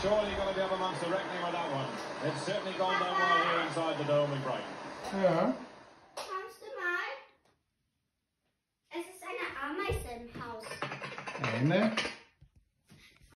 Surely you've got to be up amongst the reckoning with that one. It's certainly gone down well here inside the dome in Brighton. Ja. Kannst du mal? Es ist eine Ameisenhaus. Eine.